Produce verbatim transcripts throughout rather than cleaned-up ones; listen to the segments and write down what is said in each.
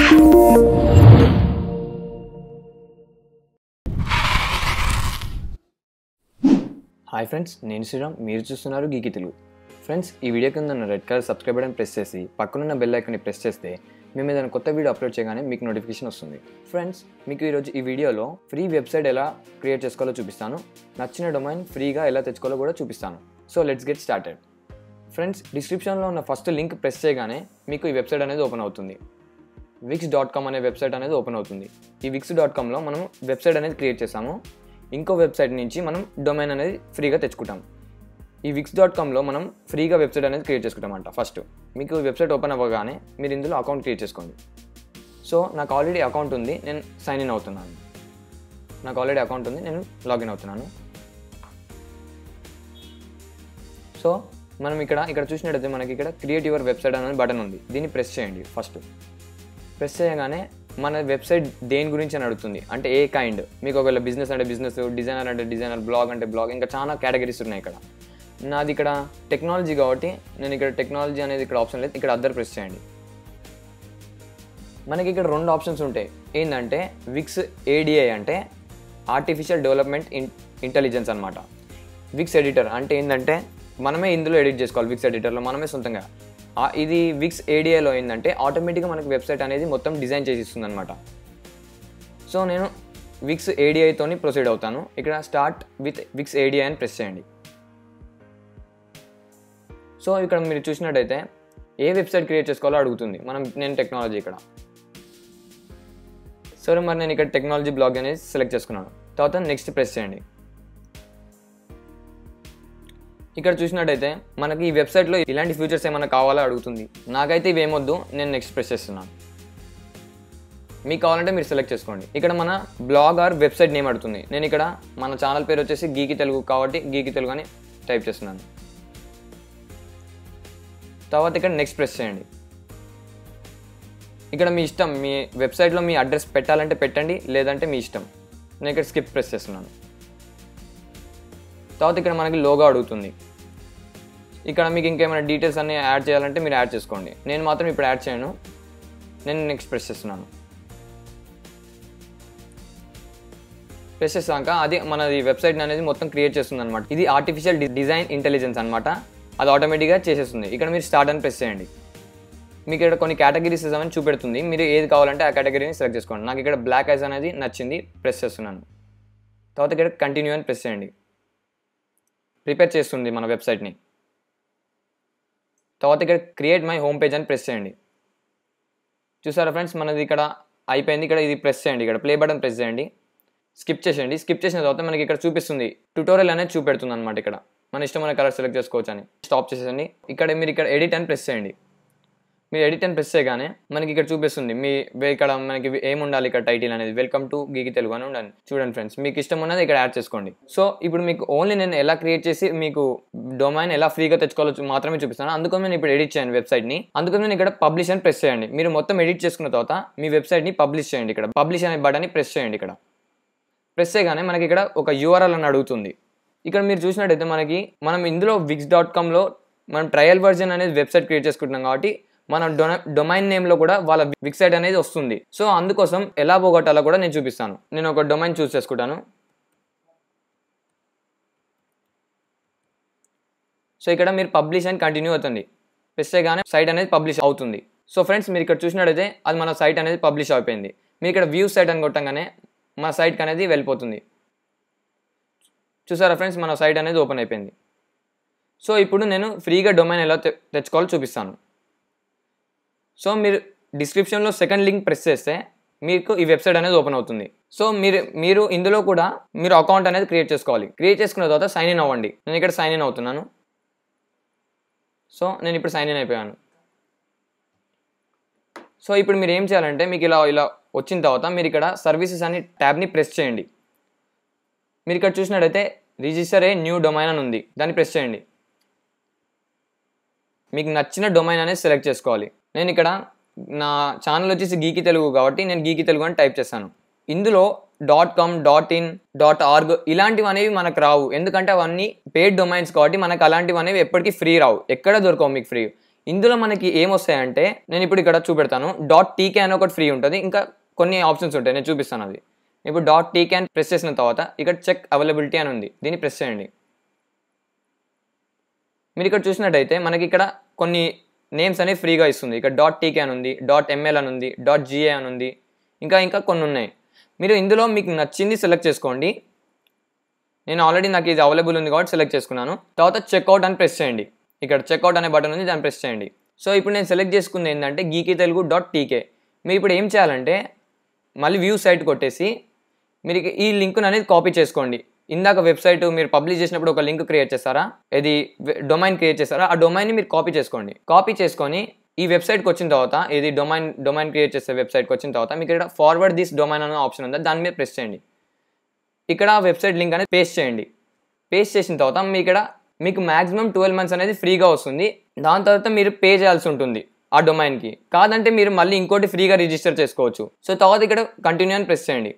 Hi friends, నేను శ్రీరామ్. మీరు చూస్తున్నారు గీకి తెలుగు. ఫ్రెండ్స్, ఈ వీడియో కింద ఉన్న red colour subscribe button press చేసి పక్కనున్న బెల్ ఐకాన్ని ప్రెస్ చేస్తే మేము ఏదైనా కొత్త వీడియో అప్లోడ్ చేయగానే మీకు నోటిఫికేషన్ వస్తుంది. ఫ్రెండ్స్, మీకు ఈరోజు ఈ వీడియోలో ఫ్రీ వెబ్సైట్ ఎలా క్రియేట్ చేసుకోవాలో చూపిస్తాను. నచ్చిన డొమైన్ ఫ్రీగా ఎలా తెచ్చుకోవాలో కూడా చూపిస్తాను. So let's get started. Friends, డిస్క్రిప్షన్లో ఉన్న ఫస్ట్ లింక్ ప్రెస్ చేయగానే మీకు ఈ వెబ్సైట్ అనేది ఓపెన్ అవుతుంది. విక్స్ డాట్ కామ్ అనే వెబ్సైట్ అనేది ఓపెన్ అవుతుంది. ఈ విక్స్ డాట్ కామ్లో మనం వెబ్సైట్ అనేది క్రియేట్ చేసాము. ఇంకో వెబ్సైట్ నుంచి మనం డొమైన్ అనేది ఫ్రీగా తెచ్చుకుంటాం. ఈ విక్స్ డాట్ కామ్లో మనం ఫ్రీగా వెబ్సైట్ అనేది క్రియేట్ చేసుకుంటామంట. ఫస్ట్ మీకు వెబ్సైట్ ఓపెన్ అవ్వగానే మీరు ఇందులో అకౌంట్ క్రియేట్ చేసుకోండి. సో నాకు ఆల్రెడీ అకౌంట్ ఉంది, నేను సైన్ ఇన్ అవుతున్నాను. నాకు ఆల్రెడీ అకౌంట్ ఉంది, నేను లాగిన్ అవుతున్నాను. సో మనం ఇక్కడ ఇక్కడ చూసినట్టయితే మనకి ఇక్కడ క్రియేట్ యువర్ వెబ్సైట్ అనే బటన్ ఉంది. దీన్ని ప్రెస్ చేయండి. ఫస్ట్ ప్రెస్ చేయగానే మన వెబ్సైట్ దేని గురించి అని అడుగుతుంది. అంటే ఏ కైండ్, మీకు ఒకవేళ బిజినెస్ అంటే బిజినెస్, డిజైనర్ అంటే డిజైనర్, బ్లాగ్ అంటే బ్లాగ్, ఇంకా చాలా కేటగిరీస్ ఉన్నాయి. ఇక్కడ నాది ఇక్కడ టెక్నాలజీ కాబట్టి నేను ఇక్కడ టెక్నాలజీ అనేది ఇక్కడ ఆప్షన్ లేదు, ఇక్కడ అద్దరు ప్రెస్ చేయండి. మనకి ఇక్కడ రెండు ఆప్షన్స్ ఉంటాయి. ఏంటంటే విక్స్ ఏడిఐ అంటే ఆర్టిఫిషియల్ డెవలప్మెంట్ ఇన్ ఇంటెలిజెన్స్ అనమాట. విక్స్ ఎడిటర్ అంటే ఏంటంటే మనమే ఇందులో ఎడిట్ చేసుకోవాలి. విక్స్ ఎడిటర్లో మనమే సొంతంగా. ఇది విక్స్ ఏడిఐలో ఏంటంటే ఆటోమేటిక్గా మనకి వెబ్సైట్ అనేది మొత్తం డిజైన్ చేసి ఇస్తుంది అనమాట. సో నేను విక్స్ ఏడిఐతోని ప్రొసీడ్ అవుతాను. ఇక్కడ స్టార్ట్ విత్ విక్స్ ఏడిఐ అని ప్రెస్ చేయండి. సో ఇక్కడ మీరు చూసినట్టయితే ఏ వెబ్సైట్ క్రియేట్ చేసుకోవాలో అడుగుతుంది. మనం నేను టెక్నాలజీ ఇక్కడ సరే మరి నేను ఇక్కడ టెక్నాలజీ బ్లాగ్ అనేది సెలెక్ట్ చేసుకున్నాను. తర్వాత నెక్స్ట్ ప్రెస్ చేయండి. ఇక్కడ చూసినట్టయితే మనకి ఈ వెబ్సైట్లో ఇలాంటి ఫీచర్స్ ఏమైనా కావాలో అడుగుతుంది. నాకైతే ఇవి ఏమొద్దు, నేను నెక్స్ట్ ప్రెస్ చేస్తున్నాను. మీకు కావాలంటే మీరు సెలెక్ట్ చేసుకోండి. ఇక్కడ మన బ్లాగ్ ఆర్ వెబ్సైట్ నేమ్ అడుగుతుంది. నేను ఇక్కడ మన ఛానల్ పేరు వచ్చేసి గీకి తెలుగు కాబట్టి గీకి తెలుగు అని టైప్ చేస్తున్నాను. తర్వాత ఇక్కడ నెక్స్ట్ ప్రెస్ చేయండి. ఇక్కడ మీ ఇష్టం, మీ వెబ్సైట్లో మీ అడ్రస్ పెట్టాలంటే పెట్టండి, లేదంటే మీ ఇష్టం. నేను ఇక్కడ స్కిప్ ప్రెస్ చేస్తున్నాను. తర్వాత ఇక్కడ మనకి లోగో అడుగుతుంది. ఇక్కడ మీకు ఇంకేమైనా డీటెయిల్స్ అన్నీ యాడ్ చేయాలంటే మీరు యాడ్ చేసుకోండి. నేను మాత్రం ఇప్పుడు యాడ్ చేయను, నేను నెక్స్ట్ ప్రెస్ చేస్తున్నాను. ప్రెస్ చేసాక అది మనది వెబ్సైట్ అనేది మొత్తం క్రియేట్ చేస్తుంది అనమాట. ఇది ఆర్టిఫిషియల్ డిజైన్ ఇంటెలిజెన్స్ అనమాట. అది ఆటోమేటిక్గా చేసేస్తుంది. ఇక్కడ మీరు స్టార్ట్ అని ప్రెస్ చేయండి. మీకు ఇక్కడ కొన్ని కేటగిరీస్ అని చూపెడుతుంది. మీరు ఏది కావాలంటే ఆ కేటగిరీని సెలెక్ట్ చేసుకోండి. నాకు ఇక్కడ బ్లాక్ ఐస్ అనేది నచ్చింది, ప్రెస్ చేస్తున్నాను. తర్వాత ఇక్కడ కంటిన్యూ అని ప్రెస్ చేయండి. ప్రిపేర్ చేస్తుంది మన వెబ్సైట్ని. తర్వాత ఇక్కడ క్రియేట్ మై హోమ్ పేజ్ అని ప్రెస్ చేయండి. చూసారా ఫ్రెండ్స్, మనది ఇక్కడ అయిపోయింది. ఇక్కడ ఇది ప్రెస్ చేయండి. ఇక్కడ ప్లే బటన్ ప్రెస్ చేయండి. స్కిప్ చేసేయండి. స్కిప్ చేసిన తర్వాత మనకి ఇక్కడ చూపిస్తుంది, ట్యూటోరియల్ అనేది చూపెడుతుంది అనమాట. ఇక్కడ మన ఇష్టమైన కలర్ సెలెక్ట్ చేసుకోవచ్చు అని స్టాప్ చేసేయండి. ఇక్కడ మీరు ఇక్కడ ఎడిట్ అని ప్రెస్ చేయండి. మీరు ఎడిట్ అని ప్రెస్ చేయగానే మనకి ఇక్కడ చూపిస్తుంది మీ ఇక్కడ మనకి ఏముండాలి. ఇక్కడ టైటిల్ అనేది వెల్కమ్ టు గీకి తెలుగు అని ఉండాలి. చూడండి ఫ్రెండ్స్, మీకు ఇష్టం ఉన్నది ఇక్కడ యాడ్ చేసుకోండి. సో ఇప్పుడు మీకు ఓన్లీ నేను ఎలా క్రియేట్ చేసి మీకు డొమైన్ ఎలా ఫ్రీగా తెచ్చుకోవాలో మాత్రమే చూపిస్తాను. అందుకని నేను ఇప్పుడు ఎడిట్ చేయండి వెబ్సైట్ని. అందుకని నేను ఇక్కడ పబ్లిష్ అని ప్రెస్ చేయండి. మీరు మొత్తం ఎడిట్ చేసుకున్న తర్వాత మీ వెబ్సైట్ని పబ్లిష్ చేయండి. ఇక్కడ పబ్లిష్ అనే బటన్ని ప్రెస్ చేయండి. ఇక్కడ ప్రెస్ చేయగానే మనకి ఇక్కడ ఒక యూఆర్ఎల్ అని అడుగుతుంది. ఇక్కడ మీరు చూసినట్టయితే మనకి మనం ఇందులో విక్స్ డాట్ కామ్లో మనం ట్రయల్ వర్జన్ అనేది వెబ్సైట్ క్రియేట్ చేసుకుంటున్నాం కాబట్టి మన డొ డొమైన్ నేమ్లో కూడా వాళ్ళ వెబ్సైట్ అనేది వస్తుంది. సో అందుకోసం ఎలా పోగొట్టాలో కూడా నేను చూపిస్తాను. నేను ఒక డొమైన్ చూస్ చేసుకుంటాను. సో ఇక్కడ మీరు పబ్లిష్ అని కంటిన్యూ అవుతుంది. ప్రెస్ చేయగానే సైట్ అనేది పబ్లిష్ అవుతుంది. సో ఫ్రెండ్స్, మీరు ఇక్కడ చూసినట్టయితే అది మన సైట్ అనేది పబ్లిష్ అయిపోయింది. మీరు ఇక్కడ వ్యూ సైట్ అని కొట్టగానే మన సైట్కి అనేది వెళ్ళిపోతుంది. చూసారా ఫ్రెండ్స్, మన సైట్ అనేది ఓపెన్ అయిపోయింది. సో ఇప్పుడు నేను ఫ్రీగా డొమైన్ ఎలా తె తెచ్చుకోవాలో చూపిస్తాను. సో మీరు డిస్క్రిప్షన్లో సెకండ్ లింక్ ప్రెస్ చేస్తే మీకు ఈ వెబ్సైట్ అనేది ఓపెన్ అవుతుంది. సో మీరు మీరు ఇందులో కూడా మీరు అకౌంట్ అనేది క్రియేట్ చేసుకోవాలి. క్రియేట్ చేసుకున్న తర్వాత సైన్ ఇన్ అవ్వండి. నేను ఇక్కడ సైన్ ఇన్ అవుతున్నాను. సో నేను ఇప్పుడు సైన్ ఇన్ అయిపోయాను. సో ఇప్పుడు మీరు ఏం చేయాలంటే మీకు ఇలా ఇలా వచ్చిన తర్వాత మీరు ఇక్కడ సర్వీసెస్ అనే ట్యాబ్ని ప్రెస్ చేయండి. మీరు ఇక్కడ చూసినట్టయితే రిజిస్టర్ ఏ న్యూ డొమైన్ అని ఉంది, దాన్ని ప్రెస్ చేయండి. మీకు నచ్చిన డొమైన్ అనేది సెలెక్ట్ చేసుకోవాలి. నేను ఇక్కడ నా ఛానల్ వచ్చేసి గీకి తెలుగు కాబట్టి నేను గీకి తెలుగు అని టైప్ చేస్తాను. ఇందులో dot com dot in dot org ఇలాంటివి అనేవి మనకు రావు. ఎందుకంటే అవన్నీ పెయిడ్ డొమైన్స్ కాబట్టి మనకు అలాంటివి అనేవి ఎప్పటికీ ఫ్రీ రావు, ఎక్కడ దొరకవు మీకు ఫ్రీ. ఇందులో మనకి ఏమొస్తాయంటే నేను ఇప్పుడు ఇక్కడ చూపెడతాను. డాట్ టీకే అని ఒకటి ఫ్రీ ఉంటుంది, ఇంకా కొన్ని ఆప్షన్స్ ఉంటాయి, నేను చూపిస్తాను అది. ఇప్పుడు డాట్ టీకే అని ప్రెస్ చేసిన తర్వాత ఇక్కడ చెక్ అవైలబిలిటీ అని ఉంది, దీన్ని ప్రెస్ చేయండి. మీరు ఇక్కడ చూసినట్టయితే మనకి ఇక్కడ కొన్ని నేమ్స్ అనేవి ఫ్రీగా ఇస్తుంది. ఇక్కడ డాట్ టీకే అని ఉంది, డాట్ ఎంఎల్ అని ఉంది, డాట్ జిఏ అని ఉంది, ఇంకా ఇంకా కొన్ని ఉన్నాయి. మీరు ఇందులో మీకు నచ్చింది సెలెక్ట్ చేసుకోండి. నేను ఆల్రెడీ నాకు ఇది అవైలబుల్ ఉంది కాబట్టి సెలెక్ట్ చేసుకున్నాను. తర్వాత చెక్అవుట్ అని ప్రెస్ చేయండి. ఇక్కడ చెక్అవుట్ అనే బటన్ ఉంది, దాన్ని ప్రెస్ చేయండి. సో ఇప్పుడు నేను సెలెక్ట్ చేసుకుంది ఏంటంటే గీకీ తెలుగు డాట్ టీకే. మీరు ఇప్పుడు ఏం చేయాలంటే మళ్ళీ వ్యూ సైట్ కొట్టేసి మీరు ఈ లింక్ను అనేది కాపీ చేసుకోండి. ఇందాక వెబ్సైట్ మీరు పబ్లిష్ చేసినప్పుడు ఒక లింక్ క్రియేట్ చేస్తారా, ఇది డొమైన్ క్రియేట్ చేస్తారా, ఆ డొమైన్ని మీరు కాపీ చేసుకోండి. కాపీ చేసుకొని ఈ వెబ్సైట్కి వచ్చిన తర్వాత, ఇది డొమైన్ డొమైన్ క్రియేట్ చేసే వెబ్సైట్కి వచ్చిన తర్వాత మీకు ఇక్కడ ఫార్వర్డ్ దిస్ డొమైన్ అనే ఆప్షన్ ఉంది, దాని మీద ప్రెస్ చేయండి. ఇక్కడ వెబ్సైట్ లింక్ అనేది పేస్ట్ చేయండి. పేస్ట్ చేసిన తర్వాత మీ ఇక్కడ మీకు మ్యాక్సిమం ట్వెల్వ్ మంత్స్ అనేది ఫ్రీగా వస్తుంది. దాని తర్వాత మీరు పే చేయాల్సి ఉంటుంది ఆ డొమైన్కి. కాదంటే మీరు మళ్ళీ ఇంకోటి ఫ్రీగా రిజిస్టర్ చేసుకోవచ్చు. సో తర్వాత ఇక్కడ కంటిన్యూ అని ప్రెస్ చేయండి.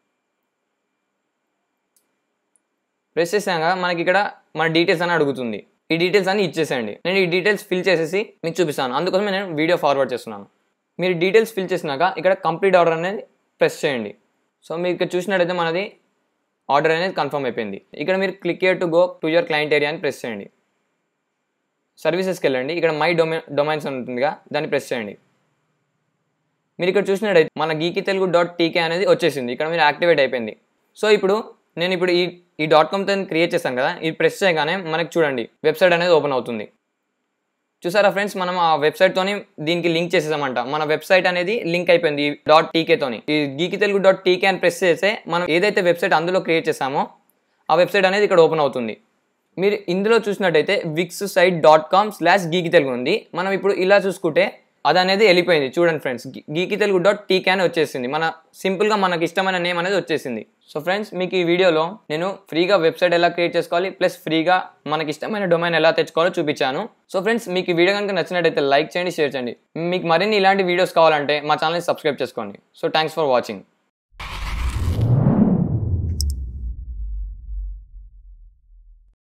ప్రెస్ చేసాక మనకి ఇక్కడ మన డీటెయిల్స్ అని అడుగుతుంది. ఈ డీటెయిల్స్ అన్ని ఇచ్చేసేయండి. నేను ఈ డీటెయిల్స్ ఫిల్ చేసేసి మీకు చూపిస్తాను, అందుకోసం నేను వీడియో ఫార్వర్డ్ చేస్తున్నాను. మీరు డీటెయిల్స్ ఫిల్ చేసినాక ఇక్కడ కంప్లీట్ ఆర్డర్ అనేది ప్రెస్ చేయండి. సో మీరు ఇక్కడ చూసినట్టయితే మనది ఆర్డర్ అనేది కన్ఫర్మ్ అయిపోయింది. ఇక్కడ మీరు click here to go to your client area అని ప్రెస్ చేయండి. సర్వీసెస్కి వెళ్ళండి. ఇక్కడ మై డొమైన్ డొమైన్స్ అని ఉంటుందిగా, దాన్ని ప్రెస్ చేయండి. మీరు ఇక్కడ చూసినట్టయితే మన గీకీ తెలుగు డాట్ టీకే అనేది వచ్చేసింది. ఇక్కడ మీరు యాక్టివేట్ అయిపోయింది. సో ఇప్పుడు నేను ఇప్పుడు ఈ ఈ డాట్ కామ్తో క్రియేట్ చేశాను కదా, ఇది ప్రెస్ చేయగానే మనకి చూడండి వెబ్సైట్ అనేది ఓపెన్ అవుతుంది. చూసారా ఫ్రెండ్స్, మనం ఆ వెబ్సైట్తోని దీనికి లింక్ చేసేసామంట. మన వెబ్సైట్ అనేది లింక్ అయిపోయింది ఈ డాట్ టీకేతోని. ఈ గీకీ తెలుగు డాట్ టీకే అని ప్రెస్ చేస్తే మనం ఏదైతే వెబ్సైట్ అందులో క్రియేట్ చేసామో ఆ వెబ్సైట్ అనేది ఇక్కడ ఓపెన్ అవుతుంది. మీరు ఇందులో చూసినట్టయితే Wix site dot com slash geeky Telugu ఉంది. మనం ఇప్పుడు ఇలా చూసుకుంటే అది అనేది వెళ్ళిపోయింది. చూడండి friends, geeky Telugu dot TK అని వచ్చేసింది. మన సింపుల్గా మనకి ఇష్టమైన నేమ్ అనేది వచ్చేసింది. సో ఫ్రెండ్స్, మీకు ఈ వీడియోలో నేను ఫ్రీగా వెబ్సైట్ ఎలా క్రియేట్ చేసుకోవాలి, ప్లస్ ఫ్రీగా మనకి ఇష్టమైన డొమైన్ ఎలా తెచ్చుకోవాలో చూపించాను. సో ఫ్రెండ్స్, మీకు ఈ వీడియో కనుక నచ్చినట్టయితే లైక్ చేయండి, షేర్ చేయండి. మీకు మరిన్ని ఇలాంటి వీడియోస్ కావాలంటే మా ఛానల్ని సబ్స్క్రైబ్ చేసుకోండి. So thanks for watching.